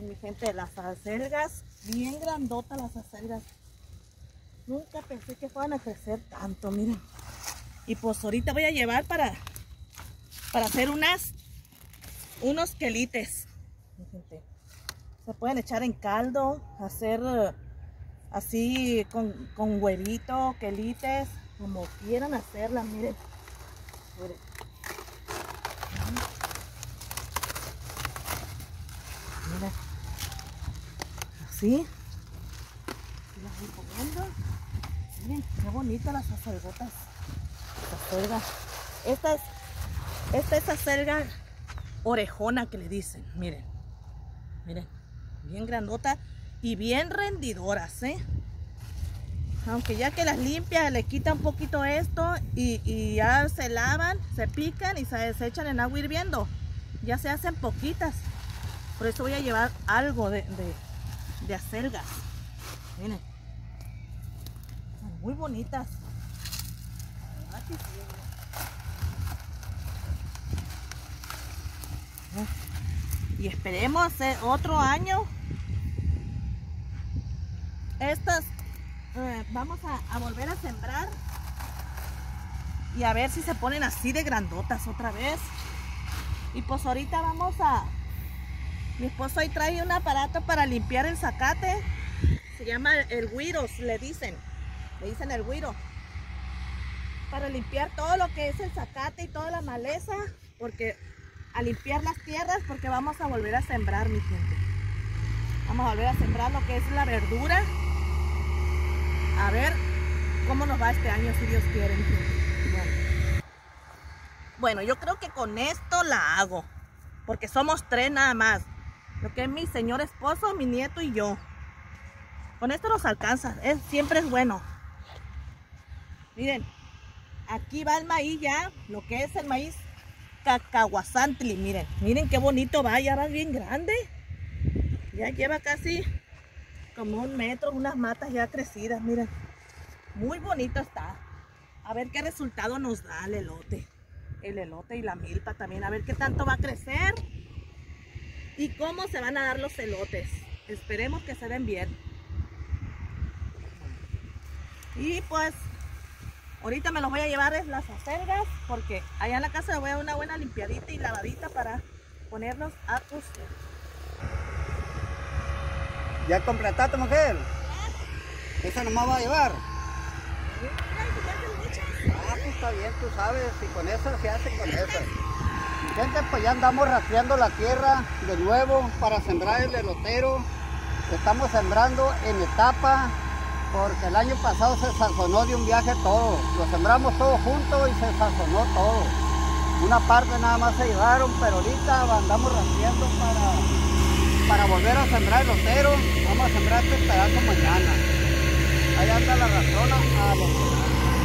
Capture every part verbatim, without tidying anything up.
Mi gente, las acelgas, bien grandotas las acelgas. Nunca pensé que fueran a crecer tanto, miren. Y pues ahorita voy a llevar para, para hacer unas, unos quelites. Mi gente, se pueden echar en caldo, hacer así con, con huevito, quelites, como quieran hacerlas, miren. Miren. Miren. Así. Las voy poniendo. Miren, qué bonitas las acelgotas. Las acelgas. Esta es, esta es acelga orejona que le dicen. Miren. Miren. Bien grandota y bien rendidoras, ¿eh? Aunque ya que las limpia, le quita un poquito esto y, y ya se lavan, se pican y se desechan en agua hirviendo. Ya se hacen poquitas. Por eso voy a llevar algo de, de, de acelgas. Miren. Son muy bonitas. Y esperemos otro año. Estas eh, vamos a, a volver a sembrar. Y a ver si se ponen así de grandotas otra vez. Y pues ahorita vamos a... Mi esposo ahí trae un aparato para limpiar el zacate. Se llama el güiro, le dicen. Le dicen el güiro. Para limpiar todo lo que es el zacate y toda la maleza. Porque a limpiar las tierras, porque vamos a volver a sembrar, mi gente. Vamos a volver a sembrar lo que es la verdura. A ver cómo nos va este año, si Dios quiere, mi gente. Bueno. Bueno, yo creo que con esto la hago. Porque somos tres nada más. Lo que es mi señor esposo, mi nieto y yo. Con esto nos alcanza. Es, siempre es bueno. Miren. Aquí va el maíz ya. Lo que es el maíz cacahuazantli. Miren. Miren qué bonito va. Ya va bien grande. Ya lleva casi como un metro. Unas matas ya crecidas. Miren. Muy bonito está. A ver qué resultado nos da el elote. El elote y la milpa también. A ver qué tanto va a crecer. Y cómo se van a dar los elotes. Esperemos que se den bien. Y pues, ahorita me los voy a llevar es las acelgas. Porque allá en la casa les voy a dar una buena limpiadita y lavadita para ponerlos a cocer. ¿Ya completaste, mujer? ¿Eh? ¿Esa nomás va a llevar? Ah, pues está bien, tú sabes. Si con eso se hace con eso. Gente, pues ya andamos rastreando la tierra de nuevo para sembrar el elotero. Estamos sembrando en etapa porque el año pasado se sazonó de un viaje todo. Lo sembramos todo junto y se sazonó todo. Una parte nada más se llevaron, pero ahorita andamos rastreando para, para volver a sembrar el elotero. Vamos a sembrar este pedazo mañana. Ahí anda la rastrona a los...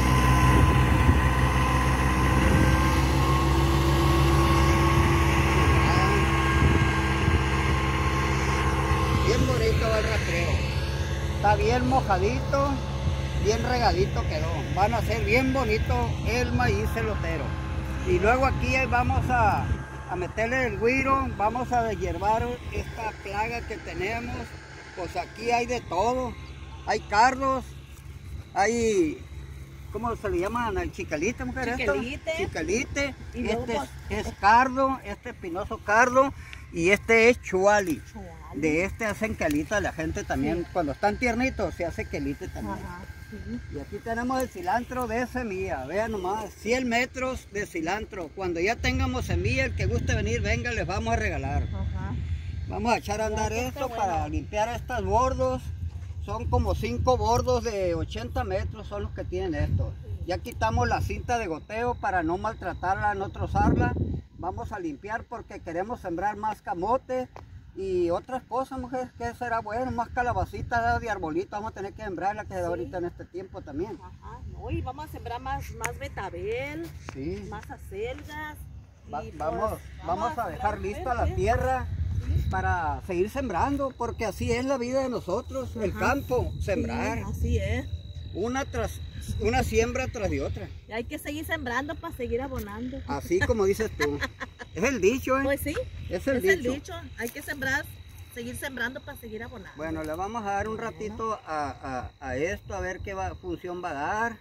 Bien bonito va el rastreo. Está bien mojadito, bien regadito quedó. Van a ser bien bonito el maíz elotero. Y luego aquí vamos a, a meterle el güiro, vamos a deshiervar esta plaga que tenemos. Pues aquí hay de todo. Hay cardos, hay... ¿Cómo se le llaman? ¿El chicalite, mujer? Chiquelite. Esto? Chicalite. Y este pues, es, es cardo, este espinoso cardo. Y este es chuali. Chuali. De este hacen quelita la gente también. Sí. Cuando están tiernitos se hace quelite también. Ajá, sí. Y aquí tenemos el cilantro de semilla. Vean nomás, cien metros de cilantro. Cuando ya tengamos semilla, el que guste venir, venga, les vamos a regalar. Ajá. Vamos a echar a andar Ya, esto bueno. para limpiar estos bordos. Son como cinco bordos de ochenta metros son los que tienen estos. Ya quitamos la cinta de goteo para no maltratarla, no trozarla. Vamos a limpiar porque queremos sembrar más camote y otras cosas, mujer, que será bueno, más calabacitas de arbolito. Vamos a tener que sembrarla que se da Sí. ahorita en este tiempo también. Ajá. No, y vamos a sembrar más, más betabel, Sí. más acelgas. Va- y pues, vamos, vamos a dejar sembrar lista la verde. tierra Sí. para seguir sembrando, porque así es la vida de nosotros, el Ajá. campo, sembrar, Sí, así es. una tras una siembra tras de otra, Y hay que seguir sembrando para seguir abonando. así como dices tú. Es el dicho, ¿eh? Pues sí, es el es dicho. el dicho. Hay que sembrar seguir sembrando, para seguir abonando. Bueno, le vamos a dar un ratito a, a, a esto, a ver qué va, función va a dar.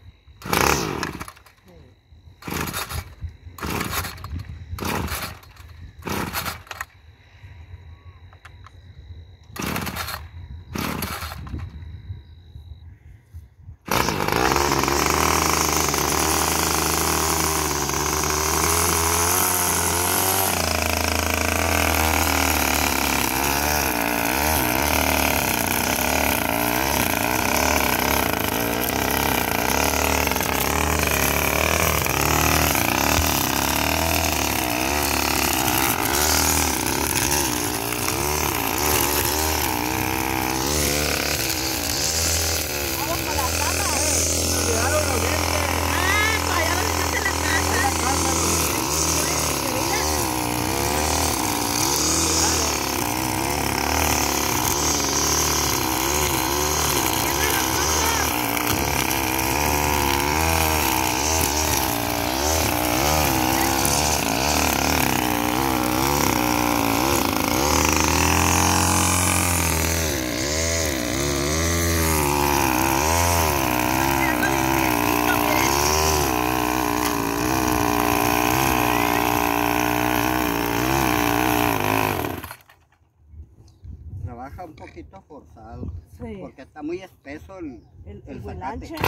Trabaja un poquito forzado, sí, porque está muy espeso el, el, el el zacate. huilanche.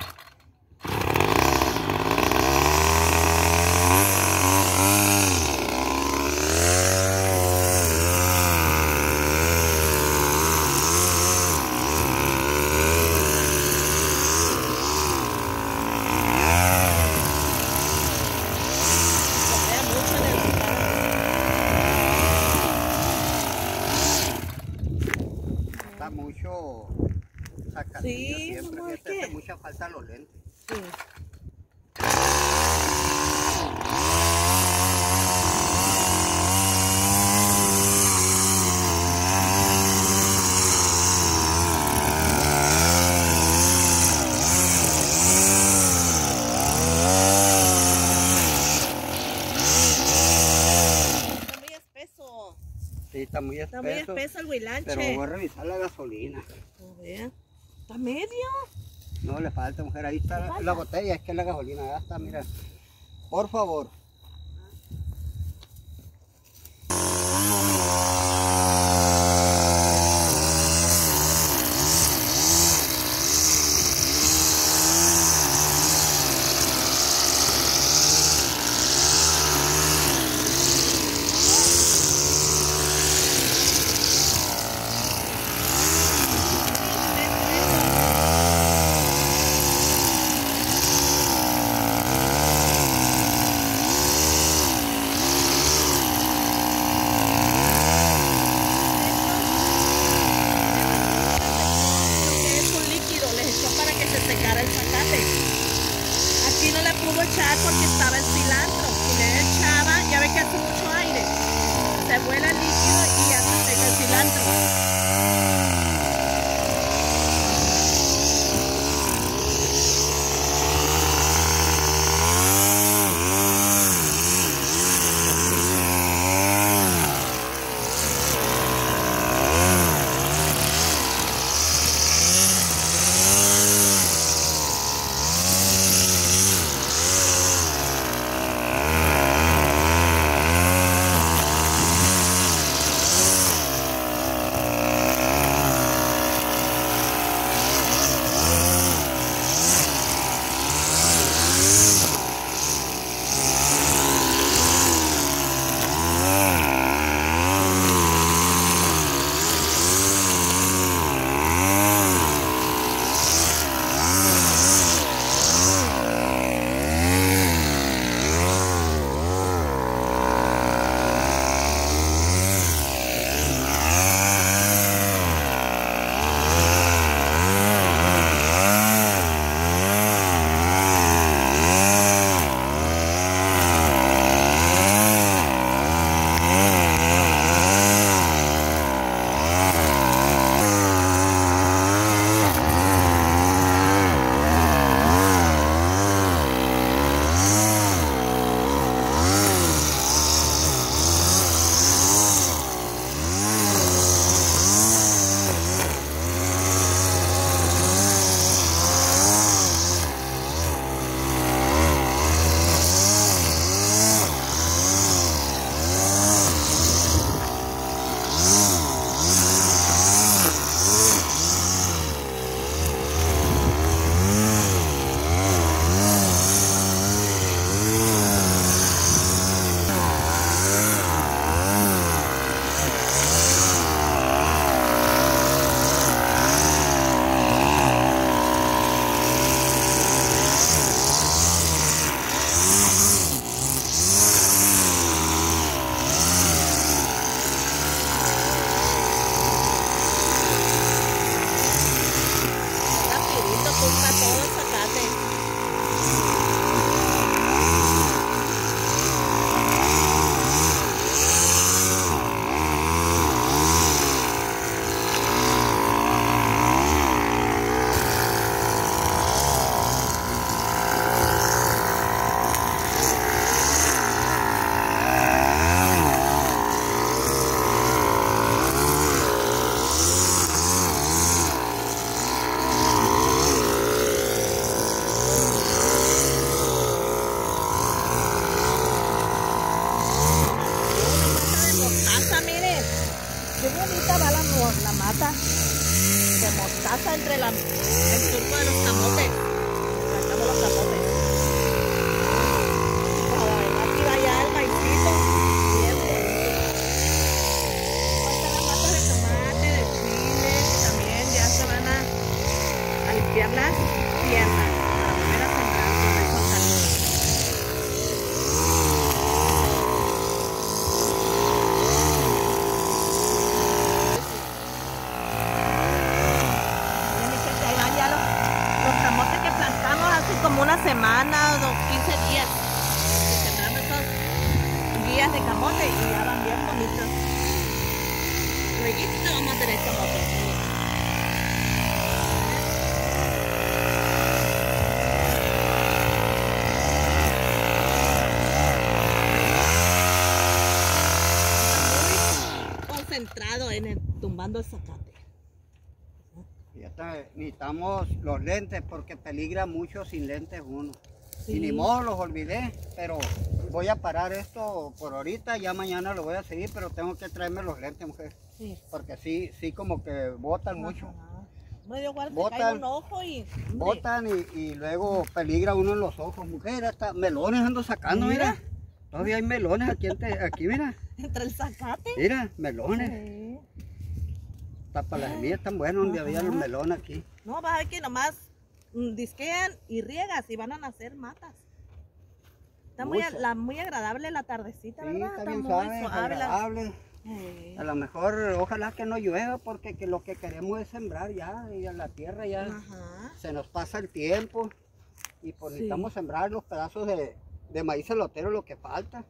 Está mucho sacatillo Sí, siempre, no, que es te hace que- mucha falta los lentes. Sí. Está muy espeso. Sí, está muy Está espeso. muy espeso el huilanche. Pero voy a revisar la gasolina. A ver. ¿Está medio? No le falta, mujer, ahí está ¿Le la, falta? la botella, es que la gasolina ya está, mira. Por favor. Qué bonita va la, la mata de mostaza entre la, el surco de los camotes. Plantamos los camotes. Aquí va ya el maicito. Bien bonito. Faltan las matas de tomate, de chile, que también ya se van a, a limpiar las tierras para volver a sembrar con esos caminos. Como una semana o quince días que sembramos esos guías de camote y ya van bien bonitos. Luego vamos a tener camote. Está muy concentrado en el, tumbando el zacate. Ya está, necesitamos los lentes porque peligra mucho sin lentes uno. Sí. Y ni modo, los olvidé, pero voy a parar esto por ahorita, ya mañana lo voy a seguir, pero tengo que traerme los lentes, mujer. Sí. Porque sí, sí como que botan Ajá. mucho. Medio guarda, botan, cae un ojo y... Botan y, y luego peligra uno en los ojos. Mujer, hasta melones ando sacando, mira. mira. Todavía hay melones aquí, entre, aquí mira. Entre el zacate. Mira, melones. Sí. Para las semillas tan buenas donde había los melones aquí. No, vas a ver que nomás disquean y riegas y van a nacer matas. Está muy, la, muy agradable la tardecita, sí, ¿verdad? Está, está bien muy suave, suave. agradable. Eh. A lo mejor, ojalá que no llueva porque que lo que queremos es sembrar ya, y a la tierra ya Ajá. se nos pasa el tiempo y pues sí. necesitamos sembrar los pedazos de, de maíz elotero, lo que falta.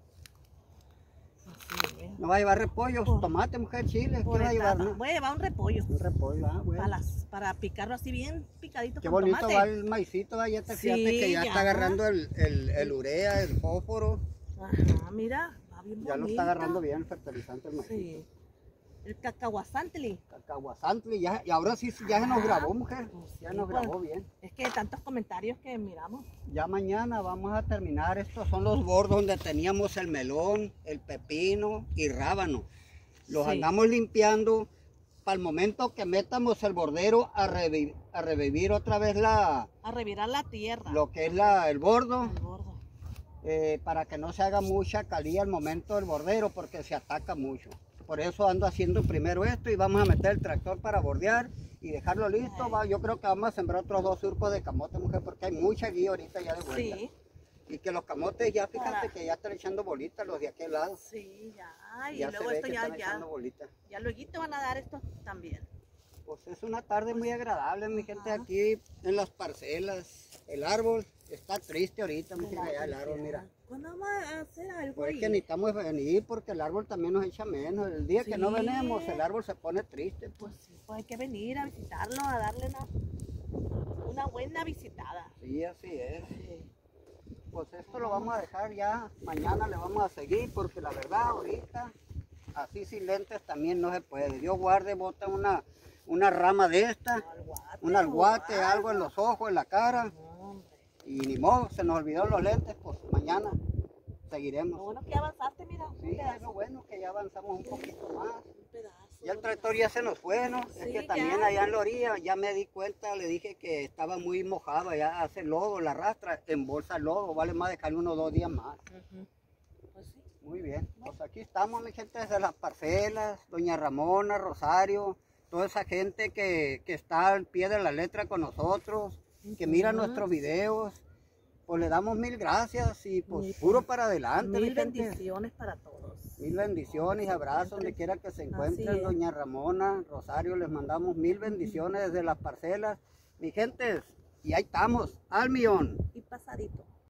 Sí, no va a llevar repollo, por, tomate, mujer, chile. ¿Qué va a llevar? ¿No? Voy a llevar un repollo. Un repollo, ah, bueno. Para, las, para picarlo así bien picadito. Qué con bonito tomate. va el maicito, ya te fíjate sí, que ya, ya está agarrando el, el, el urea, el fósforo. Ajá, mira, va bien bonito. Ya lo está agarrando bien el fertilizante el maicito. Sí. El cacahuazantli. Cacahuazantli, ya, y ahora sí, ya se nos grabó, mujer. Pues ya sí, nos pues, grabó bien. Es que tantos comentarios que miramos. Ya mañana vamos a terminar. Estos son los bordos donde teníamos el melón, el pepino y rábano. Los sí. andamos limpiando para el momento que metamos el bordero a, reviv a revivir otra vez la... A revirar la tierra. Lo que es la, el bordo. El bordo. Eh, para que no se haga mucha calía al momento del bordero porque se ataca mucho. Por eso ando haciendo primero esto y vamos a meter el tractor para bordear y dejarlo listo. Va, yo creo que vamos a sembrar otros dos surcos de camote, mujer, porque hay mucha guía ahorita ya de vuelta. Sí. Y que los camotes ya, fíjate para... que ya están echando bolitas los de aquel lado. Sí, ya. Y ya luego esto ya, ya, ya luego te van a dar estos también. Pues es una tarde muy agradable, mi Ajá. gente, aquí en las parcelas. El árbol está triste ahorita, mi gente, allá el árbol, mira. ¿Cuándo vamos a hacer algo pues ahí? Es que necesitamos venir porque el árbol también nos echa menos. El día sí. que no venimos, el árbol se pone triste. Pues, pues sí, pues hay que venir a visitarlo, a darle una, una buena visitada. Sí, así es. Sí. Pues esto lo vamos a dejar ya, mañana le vamos a seguir porque la verdad ahorita, así sin lentes también no se puede. Dios guarde, bota una, una rama de esta, alguate, un alguate, o algo en los ojos, en la cara. Y ni modo, se nos olvidó los lentes, pues mañana seguiremos. Lo bueno que ya avanzaste, mira. Sí, es lo bueno que ya avanzamos un poquito más. Un pedazo. Ya el tractor ya se nos fue, ¿no? Sí, es que también ya. allá en la orilla ya me di cuenta, le dije que estaba muy mojado, ya hace lodo, la arrastra, embolsa el lodo, vale más dejarle unos dos días más. Uh-huh. Pues sí. Muy bien, pues aquí estamos, mi gente, desde las parcelas, doña Ramona, Rosario, toda esa gente que, que está al pie de la letra con nosotros, que mira nuestros videos, pues le damos mil gracias y pues mil, puro para adelante. Mil bendiciones para todos. Mil bendiciones y abrazos donde quiera que se encuentren, doña Ramona, Rosario, les mandamos mil bendiciones desde las parcelas. Mi gente, y ahí estamos, al millón. Y pasadito.